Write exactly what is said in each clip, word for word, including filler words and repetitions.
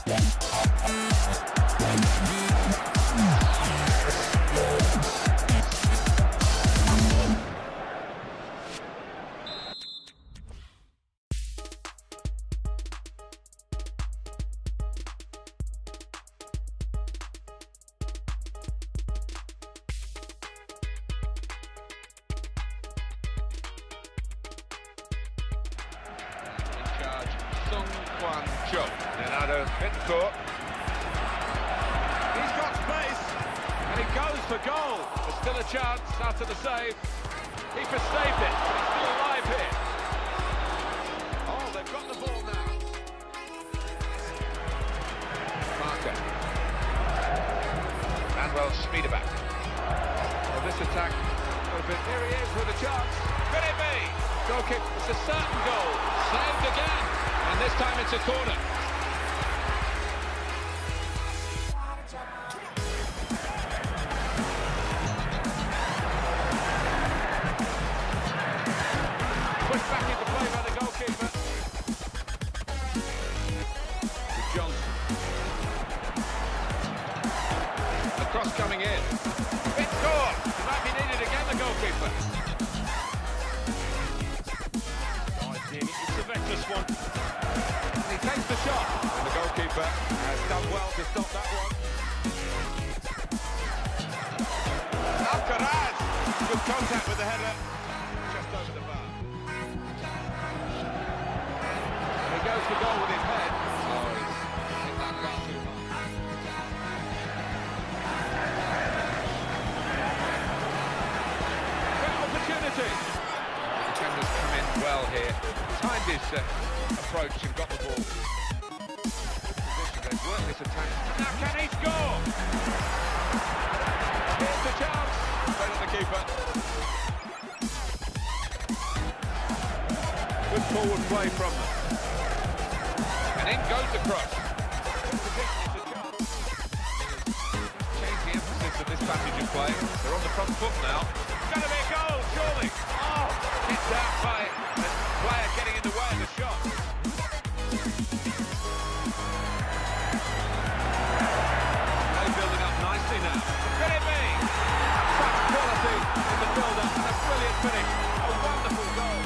Sung Kwan Cho. Leonardo Bittencourt. He's got space, and he goes for goal. There's still a chance after the save. Keeper saved it, but he's still alive here. Oh, they've got the ball now. Marker. Manuel Schmiedeback. Well, this attack, a bit. Here he is with a chance. Could it be? Goal kick. It's a certain goal. Saved again. And this time it's a corner. Pushed back into play by the goalkeeper. To Johnson. The cross coming in. Big score. It might be needed again, the goalkeeper. It's a vector one. He takes the shot, and the goalkeeper has done well to stop that one. Alcaraz, good contact with the header, just over the bar. He goes for goal with his head. Oh, he's hit that bar too hard. Great opportunity. The defenders come in well here. Timed his uh, approach and got the ball. Position, they've worked this attack. Now can he score? Here's the chance. Straight on the keeper. Good forward play from them. And in goes the cross. Good position, it's a chance. Change the emphasis of this passage of play. They're on the front foot now. It's going to be a goal, surely. Oh, it's out by a player getting in the way of the shot. They're building up nicely now. Could it be? Such quality in the build-up and a brilliant finish. A wonderful goal.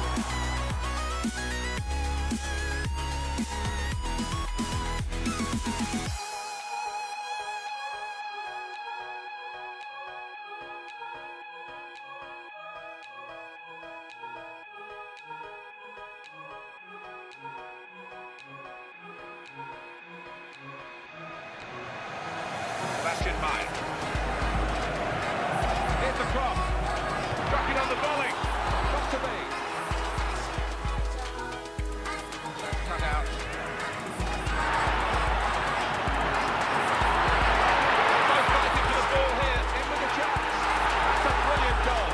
Sebastian Meyer. Here's the cross. Struck it on the volley. Got to be. Cut out. Both fighting for the ball here. In with a chance. That's a brilliant goal.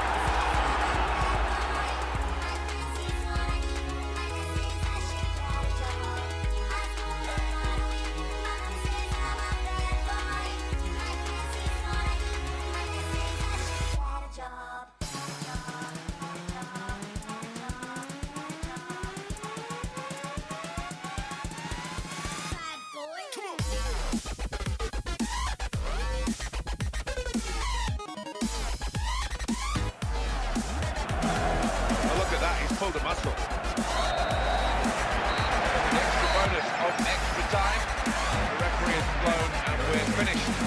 Pulled a muscle. The extra bonus of extra time. The referee has blown and we're finished.